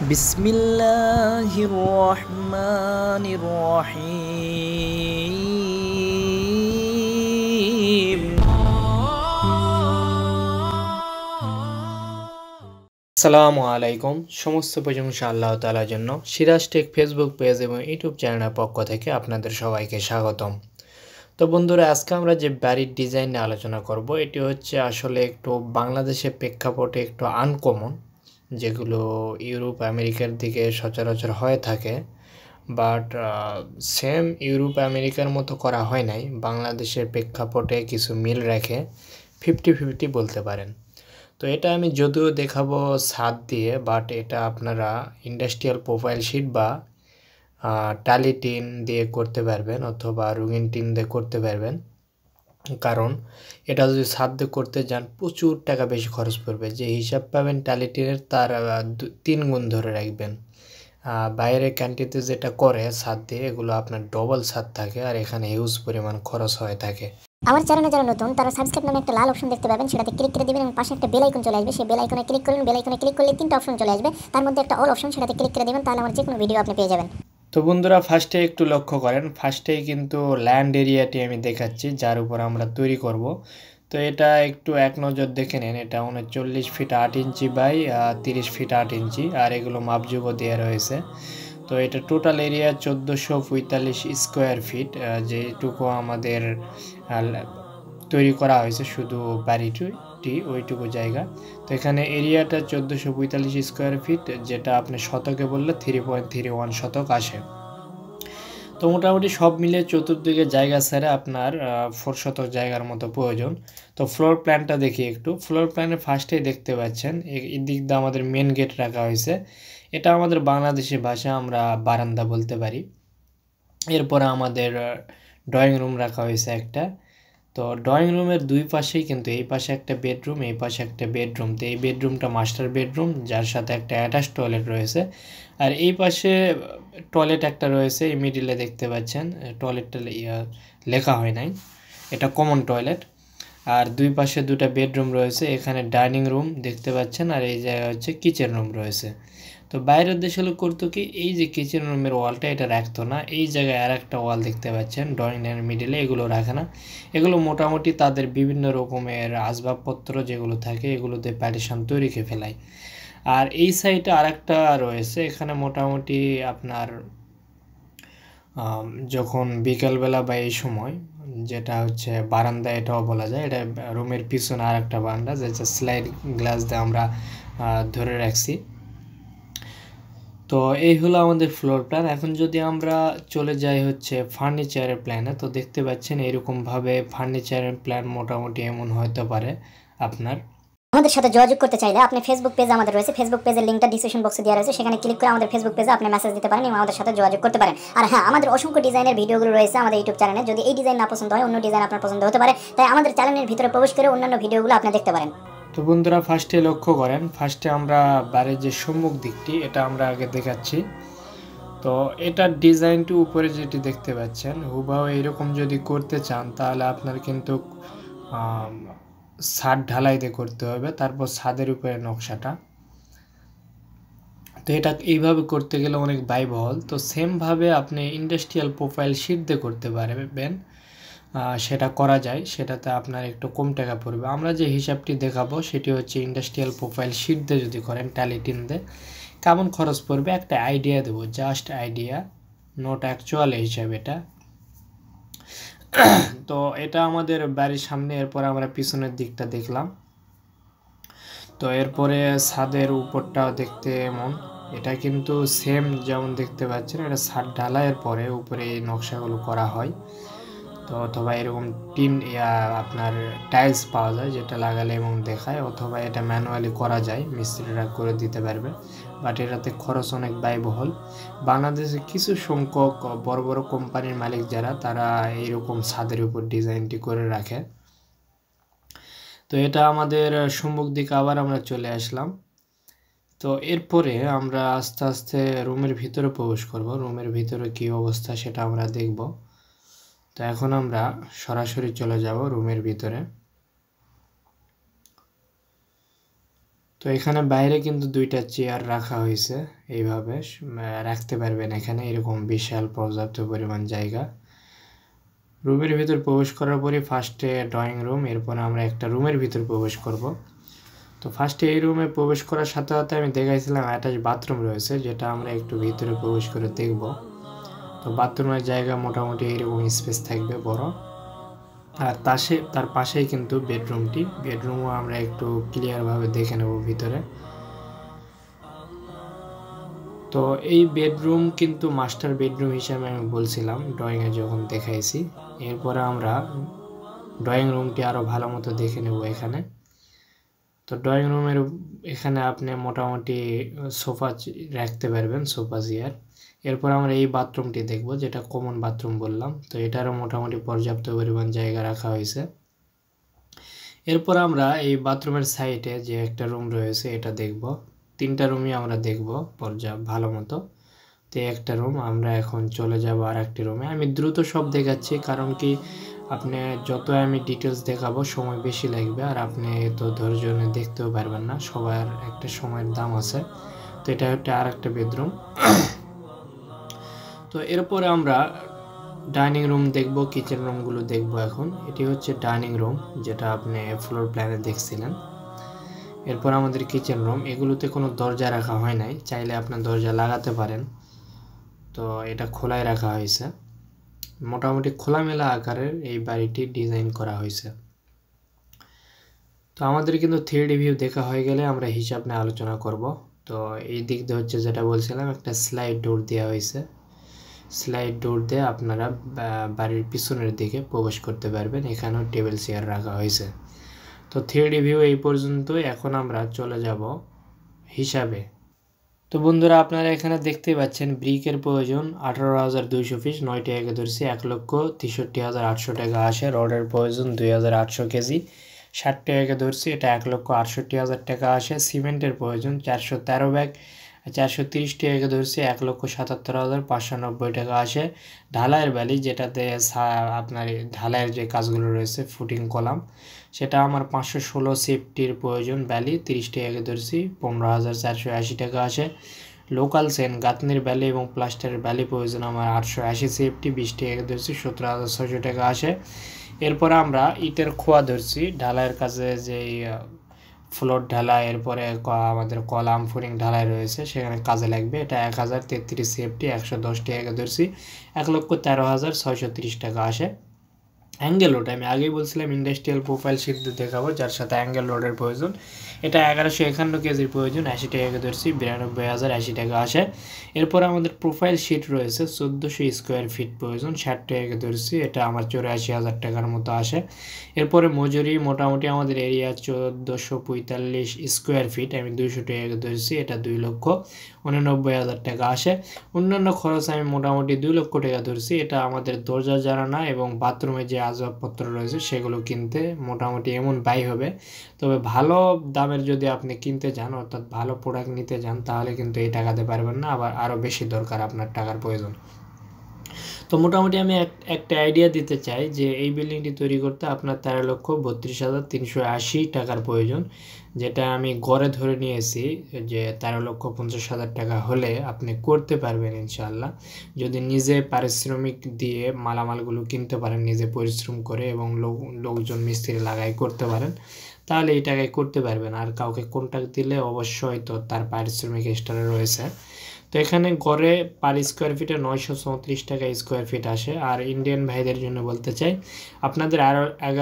বিসমিল্লাহির রহমানির রহিম। আসসালামু আলাইকুম। সমস্ত প্রশংসা আল্লাহ তাআলার জন্য। সিরাজ টেক ফেসবুক পেজ এবং ইউটিউব চ্যানেলের পক্ষ থেকে আপনাদের সবাইকে স্বাগতম। তো বন্ধুরা, আজকে আমরা যে বাড়ির ডিজাইন নিয়ে আলোচনা করব, এটি হচ্ছে আসলে একটু বাংলাদেশের প্রেক্ষাপটে একটু আনকমন, যেগুলো ইউরোপ আমেরিকার দিকে সচরাচর হয়ে থাকে। বাট সেম ইউরোপ আমেরিকার মতো করা হয় নাই, বাংলাদেশের প্রেক্ষাপটে কিছু মিল রেখে 50-50 বলতে পারেন। তো এটা আমি যদিও দেখাবো ছাদ দিয়ে, বাট এটা আপনারা ইন্ডাস্ট্রিয়াল প্রোফাইল শিট বা টালি টিন দিয়ে করতে পারবেন, অথবা রঙিন টিন দিয়ে করতে পারবেন। কারণ এটা যদি ছাদ দিয়ে করতে যান প্রচুর টাকা বেশি খরচ পড়বে। যে হিসাব পাবেন টালি টিনের তার 3 গুণ ধরে রাখবেন। বাইরের কান্ট্রিতে যেটা করে ছাদ দিয়ে, এগুলো আপনার ডবল ছাদ থাকে, আর এখানে হিউজ পরিমাণ খরচ হয়ে থাকে। আমার চ্যানেলে যারা নতুন তারা সাবস্ক্রাইব নামে একটা লাল অপশন দেখতে পাবেন, সেটাতে ক্লিক করে দিবেন এবং পাশে একটা বেল আইকন চলে আসবে। সেই বেল আইকনে ক্লিক করুন। বেল আইকনে ক্লিক করলে 3টা অপশন চলে আসবে, তার মধ্যে একটা অল অপশন, সেটাতে ক্লিক করে দিবেন, তাহলে আমার যে কোনো ভিডিও আপনি পেয়ে যাবেন। তো বন্ধুরা, ফার্স্টে একটু লক্ষ্য করেন, ফার্স্টেই কিন্তু ল্যান্ড এরিয়াটি আমি দেখাচ্ছি যার উপর আমরা তৈরি করব। তো এটা একটু এক নজর দেখে নেন। এটা 39 feet 8 inch by 30 feet 8 inch, আর এগুলো মাপযোগও দেওয়া রয়েছে। তো এটা টোটাল এরিয়া 1445 স্কোয়ার ফিট, যেটুকু আমাদের তৈরি করা হয়েছে শুধু বাড়িটি ওইটুকু জায়গা। তো এখানে এরিয়াটা 1445 স্কোয়ার ফিট, যেটা আপনি শতকে বললে 3.31 শতক আসে। তো মোটামুটি সব মিলে চতুর্দিকে জায়গা ছাড়া আপনার 4 শতক জায়গার মতো প্রয়োজন। তো ফ্লোর প্ল্যানটা দেখি একটু। ফ্লোর প্ল্যানে ফার্স্টেই দেখতে পাচ্ছেন এই দিক দিয়ে আমাদের মেন গেট রাখা হয়েছে। এটা আমাদের বাংলাদেশি ভাষায় আমরা বারান্দা বলতে পারি। এরপরে আমাদের ড্রয়িং রুম রাখা হয়েছে একটা। তো ড্রয়িং রুমের দুই পাশেই কিন্তু এই পাশে একটা বেডরুম, এই পাশে একটা বেডরুম। তো এই বেডরুমটা মাস্টার বেডরুম, যার সাথে একটা অ্যাটাচ টয়লেট রয়েছে। আর এই পাশে টয়লেট একটা রয়েছে, এই মিডিলে দেখতে পাচ্ছেন। টয়লেটটা লেখা হয় নাই, এটা কমন টয়লেট। আর দুই পাশে দুটা বেডরুম রয়েছে। এখানে ডাইনিং রুম দেখতে পাচ্ছেন, আর এই জায়গায় হচ্ছে কিচেন রুম রয়েছে। তো বাইরের দেশে লোক করতো কি, এই যে কিচেন রুমের ওয়ালটা এটা রাখতো না, এই জায়গায় আর একটা ওয়াল দেখতে পাচ্ছেন ড্রয়িং রুমের মিডিলে, এগুলো রাখে না। এগুলো মোটামুটি তাদের বিভিন্ন রকমের আসবাবপত্র যেগুলো থাকে এগুলোতে পার্টিশন তৈরি করে ফেলায়। আর এই সাইডে আর একটা রয়েছে, এখানে মোটামুটি আপনার যখন বিকালবেলা বা এই সময়, যেটা হচ্ছে বারান্দা এটাও বলা যায়, এটা রুমের পিছনে আর একটা বারান্দা, যেটা স্লাইড গ্লাস দিয়ে আমরা ধরে রাখছি। তো এই হলো আমাদের ফ্লোর প্ল্যান। এখন যদি আমরা চলে যাই হচ্ছে ফার্নিচারের প্ল্যানে, তো দেখতে পাচ্ছেন এরকমভাবে ফার্নিচারের প্ল্যান মোটামুটি এমন হতে পারে আপনার। আমাদের সাথে যোগাযোগ করতে চাইলে আপনি ফেসবুক পেজ আমাদের রয়েছে, ফেসবুক পেজের লিঙ্কটা ডিসক্রিপশন বক্সে দেওয়া রয়েছে, সেখানে ক্লিক করে আমাদের ফেসবুক পেজে আপনি মেসেজ দিতে পারেন এবং আমাদের সাথে যোগাযোগ করতে পারেন। আর হ্যাঁ, আমাদের অসংখ্য ডিজাইনের ভিডিওগুলো রয়েছে আমাদের ইউটিউব চ্যানেলে। যদি এই ডিজাইন না পছন্দ হয়, অন্য ডিজাইন আপনার পছন্দ হতে পারে, তাই আমাদের চ্যানেলের ভিতরে প্রবেশ করে অন্যান্য ভিডিওগুলো আপনি দেখতে পারেন। তো বন্ধুরা, ফার্স্টে লক্ষ্য করেন, ফার্স্টে আমরা বাড়ির যে সম্মুখ দিকটি এটা আমরা আগে দেখাচ্ছি। তো এটার ডিজাইনটি উপরে যেটি দেখতে পাচ্ছেন হুবহু এরকম যদি করতে চান, তাহলে আপনার কিন্তু ছাদ ঢালাই দিয়ে করতে হবে, তারপর ছাদের উপরে নকশাটা। তো এটা এইভাবে করতে গেলে অনেক ব্যয়বহুল। তো সেমভাবে আপনি ইন্ডাস্ট্রিয়াল প্রোফাইল শিট দিয়ে করতে পারবেন, সেটা করা যায়, সেটাতে আপনার একটু কম টাকা পড়বে। আমরা যে হিসাবটি দেখাবো সেটি হচ্ছে ইন্ডাস্ট্রিয়াল প্রোফাইল শিট দিয়ে যদি করেন টালি টিন দিয়ে কেমন খরচ পড়বে একটা আইডিয়া দেবো, জাস্ট আইডিয়া, নোট অ্যাকচুয়াল হিসাব এটা। তো এটা আমাদের বাড়ির সামনে, এরপর আমরা পিছনের দিকটা দেখলাম। তো এরপরে ছাদের উপরটাও দেখতে এমন, এটা কিন্তু সেম যেমন দেখতে পাচ্ছেন, এটা ছাদ ঢালাইয়ের পরে উপরে এই নকশাগুলো করা হয়। তো অথবা এরকম টিন আপনার টাইলস পাওয়া যায় যেটা লাগালে এবং দেখায়, অথবা এটা ম্যানুয়ালি করা যায়, মিস্ত্রিরা করে দিতে পারবে। বাট এটাতে খরচ অনেক ব্যয়বহুল। বাংলাদেশে কিছু সংখ্যক বড় বড় কোম্পানির মালিক যারা, তারা এইরকম ছাদের উপর ডিজাইনটি করে রাখে। তো এটা আমাদের সম্মুখ দিকে আবার আমরা চলে আসলাম। তো এরপরে আমরা আস্তে আস্তে রুমের ভিতরে প্রবেশ করব। রুমের ভিতরে কী অবস্থা সেটা আমরা দেখব। তো এখন আমরা সরাসরি চলে যাব রুমের ভিতরে। তো এখানে বাইরে কিন্তু 2টা চেয়ার রাখা হয়েছে, এইভাবে রাখতে পারবেন এখানে, এরকম বিশাল পর্যাপ্ত পরিমাণ জায়গা। রুমের ভিতর প্রবেশ করার পরে ফার্স্টে ড্রয়িং রুম, এরপরে আমরা একটা রুমের ভিতর প্রবেশ করব। তো ফার্স্টে এই রুমে প্রবেশ করার সাথে সাথে আমি দেখাইছিলাম অ্যাটাচ বাথরুম রয়েছে, যেটা আমরা একটু ভিতরে প্রবেশ করে দেখব। তো বাথরুমের জায়গা মোটামুটি এরকম স্পেস থাকবে বড়। আর তার পাশেই কিন্তু বেডরুমও আমরা একটু ক্লিয়ারভাবে দেখে নেব ভিতরে। তো এই বেডরুম কিন্তু মাস্টার বেডরুম হিসাবে আমি বলছিলাম ড্রয়িংয়ে যখন দেখাইছি। এরপরে আমরা ড্রয়িং রুমটি আরও ভালো মতো দেখে নেব এখানে। তো ড্রয়িং রুমের এখানে আপনি মোটামুটি সোফা রাখতে পারবেন, সোফা চেয়ার। এরপর আমরা এই বাথরুমটি দেখব, যেটা কমন বাথরুম বললাম। তো এটারও মোটামুটি পর্যাপ্ত পরিমাণ জায়গা রাখা হয়েছে। এরপর আমরা এই বাথরুমের সাইডে যে একটা রুম রয়েছে এটা দেখব। 3টা রুমই আমরা দেখব ভালো মতো। তো একটা রুম, আমরা এখন চলে যাব আর একটি রুমে। আমি দ্রুত সব দেখাচ্ছি, কারণ কি আপনি যত আমি ডিটেলস দেখাবো সময় বেশি লাগবে, আর আপনি তো ধৈর্য নিয়ে দেখতেও পারবেন না, সবার একটা সময়ের দাম আছে। তো এটা হচ্ছে আর একটা বেডরুম। তো এরপরে আমরা ডাইনিং রুম দেখব, কিচেন রুমগুলো দেখব। এখন এটি হচ্ছে ডাইনিং রুম, যেটা আপনি ফ্লোর প্ল্যানে দেখছিলেন। এরপর আমাদের কিচেন রুম, এগুলোতে কোনো দরজা রাখা হয় নাই, চাইলে আপনি দরজা লাগাতে পারেন। তো এটা খোলাই রাখা হয়েছে, মোটামুটি খোলামেলা আকারের এই বাড়িটি ডিজাইন করা হয়েছে। তো আমাদের কিন্তু 3D ভিউ দেখা হয়ে গেলে আমরা হিসাব নিয়ে আলোচনা করব। তো এই দিক দিয়ে হচ্ছে যেটা বলছিলাম, একটা স্লাইড ডোর দেওয়া হয়েছে। স্লাইড ডোর দিয়ে আপনারা বাড়ির পিছনের দিকে প্রবেশ করতে পারবেন। এখানেও টেবিল চেয়ার রাখা হয়েছে। তো 3D ভিউ এই পর্যন্ত। এখন আমরা চলে যাব হিসাবে। তো বন্ধুরা, আপনারা এখানে দেখতে পাচ্ছেন ব্রিকের প্রয়োজন 18,200 পিস, 9 টাকা ধরছি 1,63,800 টাকা আসে। রডের প্রয়োজন 2,800 কেজি, 60 টাকা ধরছি, এটা 1,68,000 টাকা আসে। সিমেন্টের প্রয়োজন 413 ব্যাগ, 430 টাকা ধরছি 1,77,590 টাকা আসে। ঢালাইয়ের বালি, যেটাতে আপনার ঢালাইয়ের যে কাজগুলো রয়েছে, ফুটিং কলাম, সেটা আমার 516 সেফটির প্রয়োজন। ব্যালি 30 টাকা ধরছি 15,480 টাকা আসে। লোকাল সেন গাঁথনির ব্যালি এবং প্লাস্টারের ব্যালি প্রয়োজন আমার 880 সেফটি, 20 টাকা ধরছি 17,600 টাকা আসে। এরপর আমরা ইটের খোয়া ধরছি ঢালাইয়ের কাছে, যেই ফ্লোর ঢালাই, এরপরে আমাদের কলাম ফুটিং ঢালাই রয়েছে, সেখানে কাজে লাগবে। এটা 1,033 সেফটি, 110 টাকা ধরছি 1,13,630 টাকা আসে। অ্যাঙ্গেল রোড আমি আগেই বলছিলাম ইন্ডাস্ট্রিয়াল প্রোফাইল শিট দেখাবো, যার সাথে অ্যাঙ্গেল রোডের প্রয়োজন। এটা 1151 কেজির প্রয়োজন, 80 টাকা ধরছি 92,080 টাকা আসে। এরপর আমাদের প্রোফাইল শিট রয়েছে 1400 স্কোয়ার ফিট প্রয়োজন, 60 টাকা ধরছি, এটা আমার 84,000 টাকার মতো আসে। এরপরে মজুরি মোটামুটি আমাদের এরিয়া 1445 স্কোয়ার ফিট, আমি 200 টাকা ধরছি, এটা 2,89,000 টাকা আসে। অন্যান্য খরচ আমি মোটামুটি 2 লক্ষ টাকা ধরছি, এটা আমাদের দরজা জানালা এবং বাথরুমে যে আসবাবপত্র রয়েছে সেগুলো কিনতে মোটামুটি এমন ব্যয় হবে। তবে ভালো দামের যদি আপনি কিনতে চান, অর্থাৎ ভালো প্রোডাক্ট নিতে চান, তাহলে কিন্তু এই টাকাতে পারবেন না, আবার আরও বেশি দরকার আপনার টাকার প্রয়োজন। তো মোটামুটি আমি একটা আইডিয়া দিতে চাই যে এই বিল্ডিংটি তৈরি করতে আপনার 13,32,380 টাকার প্রয়োজন, যেটা আমি গড়ে ধরে নিয়েছি যে 13,50,000 টাকা হলে আপনি করতে পারবেন ইনশাআল্লাহ। যদি নিজে পারিশ্রমিক দিয়ে মালামালগুলো কিনতে পারেন, নিজে পরিশ্রম করে এবং লোকজন মিস্ত্রি লাগাই করতে পারেন, তাহলে এই টাকায় করতে পারবেন। আর কাউকে কন্ট্রাক্ট দিলে অবশ্যই তো তার পারিশ্রমিক এক্সট্রা রয়েছে। তো এখানে গড়ে পার স্কোয়ার ফিটে 934 টাকা স্কোয়ার ফিট আসে। আর ইন্ডিয়ান ভাইদের জন্য বলতে চাই, আপনাদের আরও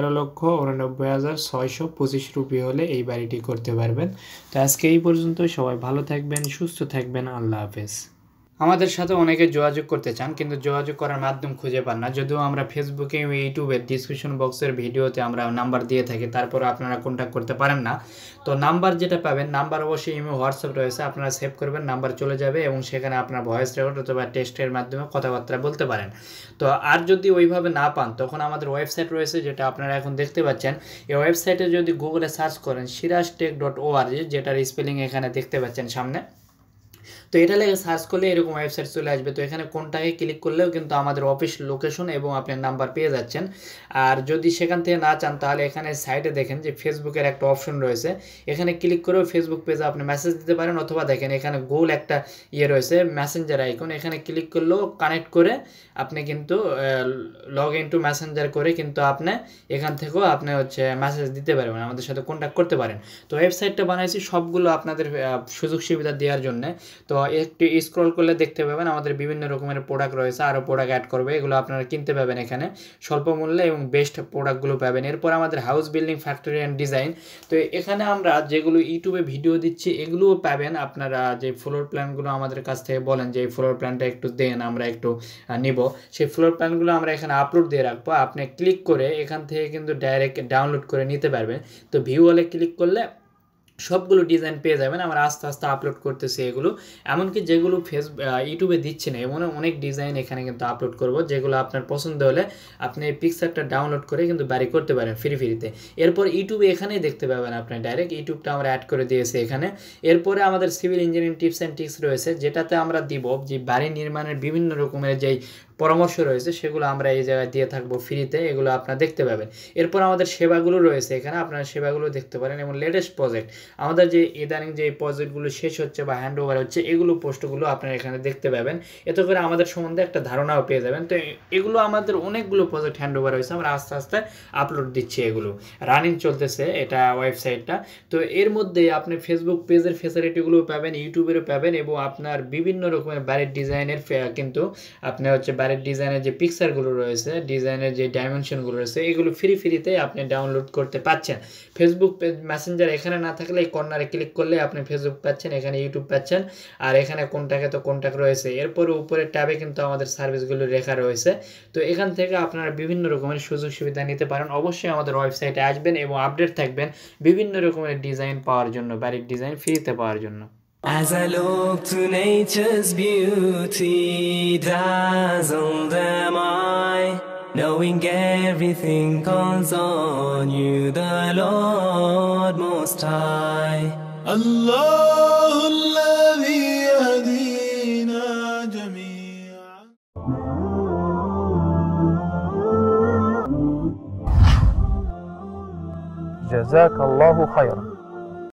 11,89,625 রুপি হলে এই বাড়িটি করতে পারবেন। তো আজকে এই পর্যন্ত, সবাই ভালো থাকবেন, সুস্থ থাকবেন, আল্লাহ হাফেজ। আমাদের সাথে অনেকে যোগাযোগ করতে চান, কিন্তু যোগাযোগ করার মাধ্যম খুঁজে পান না। যদিও আমরা ফেসবুকে এবং ইউটিউবের ডিসক্রিপশন বক্সের ভিডিওতে আমরা নাম্বার দিয়ে থাকি, তারপর আপনারা কন্ট্যাক্ট করতে পারেন না। তো নাম্বার যেটা পাবেন, নাম্বার অবশ্যই ইমো হোয়াটসঅ্যাপ রয়েছে, আপনারা সেভ করবেন, নাম্বার চলে যাবে এবং সেখানে আপনার ভয়েস রেকর্ড অথবা টেক্সটের মাধ্যমে কথাবার্তা বলতে পারেন। তো আর যদি ওইভাবে না পান, তখন আমাদের ওয়েবসাইট রয়েছে, যেটা আপনারা এখন দেখতে পাচ্ছেন। এই ওয়েবসাইটে যদি গুগলে সার্চ করেন সিরাজটেক.org, যেটার স্পেলিং এখানে দেখতে পাচ্ছেন সামনে, তো এটা লেগে সার্চ করলে এরকম ওয়েবসাইট চলে আসবে। তো এখানে কোনটাকে ক্লিক করলেও কিন্তু আমাদের অফিস লোকেশন এবং আপনার নাম্বার পেয়ে যাচ্ছেন। আর যদি সেখান থেকে না চান তাহলে এখানে সাইডে দেখেন যে ফেসবুকের একটা অপশন রয়েছে, এখানে ক্লিক করেও ফেসবুক পেজে আপনি মেসেজ দিতে পারেন, অথবা দেখেন এখানে গোল একটা রয়েছে মেসেঞ্জার আইকন, এখানে ক্লিক করলেও কানেক্ট করে আপনি কিন্তু লগ ইন টু মেসেঞ্জার করে কিন্তু আপনি এখান থেকেও আপনি হচ্ছে মেসেজ দিতে পারবেন, আমাদের সাথে কন্ট্যাক্ট করতে পারেন। তো ওয়েবসাইটটা বানাইছি সবগুলো আপনাদের সুযোগ সুবিধা দেওয়ার জন্য। তো একটু স্ক্রল করলে দেখতে পাবেন আমাদের বিভিন্ন রকমের প্রোডাক্ট রয়েছে, আরও প্রোডাক্ট অ্যাড করবে, এগুলো আপনারা কিনতে পাবেন এখানে স্বল্প মূল্যে এবং বেস্ট প্রোডাক্টগুলো পাবেন। এরপর আমাদের house building factory and design, তো এখানে আমরা যেগুলো ইউটিউবে ভিডিও দিচ্ছি এগুলোও পাবেন। আপনারা যে ফ্লোর প্ল্যানগুলো আমাদের কাছ থেকে বলেন যে এই ফ্লোর প্ল্যানটা একটু দেন, আমরা একটু নিব, সেই ফ্লোর প্ল্যানগুলো আমরা এখানে আপলোড দিয়ে রাখবো, আপনি ক্লিক করে এখান থেকে কিন্তু ডাইরেক্ট ডাউনলোড করে নিতে পারবেন। তো ভিউ ওয়ালে ক্লিক করলে সবগুলো ডিজাইন পেয়ে যাবেন। আমরা আস্তে আস্তে আপলোড করতেছি এগুলো, এমনকি যেগুলো ইউটিউবে দিচ্ছি না এমন অনেক ডিজাইন এখানে কিন্তু আপলোড করব, যেগুলো আপনার পছন্দ হলে আপনি এই পিকচারটা ডাউনলোড করে কিন্তু বাড়ি করতে পারেন ফ্রিতে। এরপর ইউটিউবে এখানেই দেখতে পাবেন আপনি ডাইরেক্ট, ইউটিউবটা আমরা অ্যাড করে দিয়েছি এখানে। এরপরে আমাদের civil engineering tips and tricks রয়েছে, যেটাতে আমরা দিব যে বাড়ি নির্মাণের বিভিন্ন রকমের যেই পরামর্শ রয়েছে সেগুলো আমরা এই জায়গায় দিয়ে থাকবো ফ্রিতে, এগুলো আপনারা দেখতে পাবেন। এরপর আমাদের সেবাগুলো রয়েছে এখানে, আপনারা সেবাগুলো দেখতে পারেন এবং লেটেস্ট প্রজেক্ট আমাদের যে ইদানিং যে প্রজেক্টগুলো শেষ হচ্ছে বা হ্যান্ড ওভার হচ্ছে এগুলো পোস্টগুলো আপনারা এখানে দেখতে পাবেন, এতে করে আমাদের সম্বন্ধে একটা ধারণাও পেয়ে যাবেন। তো এগুলো আমাদের অনেকগুলো প্রজেক্ট হ্যান্ড ওভার হয়েছে, আমরা আস্তে আস্তে আপলোড দিচ্ছি, এগুলো রানিং চলতেছে এটা ওয়েবসাইটটা। তো এর মধ্যে আপনি ফেসবুক পেজের ফেসিলিটিগুলো পাবেন, ইউটিউবেরও পাবেন, এবং আপনার বিভিন্ন রকমের বাড়ির ডিজাইনের কিন্তু আপনি হচ্ছে বাড়ির ডিজাইনের যে পিকচারগুলো রয়েছে, ডিজাইনের যে ডাইমেনশনগুলো রয়েছে এগুলো ফ্রিতে আপনি ডাউনলোড করতে পাচ্ছেন। ফেসবুক পেজ মেসেঞ্জার এখানে না থাকলে এই কর্নারে ক্লিক করলে আপনি ফেসবুক পাচ্ছেন, এখানে ইউটিউব পাচ্ছেন, আর এখানে কোনটাকে তো কন্ট্যাক্ট রয়েছে। এরপরে উপরের ট্যাবে কিন্তু আমাদের সার্ভিসগুলো লেখা রয়েছে। তো এখান থেকে আপনারা বিভিন্ন রকমের সুযোগ সুবিধা নিতে পারেন। অবশ্যই আমাদের ওয়েবসাইটে আসবেন এবং আপডেট থাকবেন বিভিন্ন রকমের ডিজাইন পাওয়ার জন্য, বাড়ির ডিজাইন ফ্রিতে পাওয়ার জন্য। As I look to nature's beauty, dazzled am I, knowing everything calls on you, the Lord Most High. الله الذي يهدينا جميعا. جزاك الله خيرا.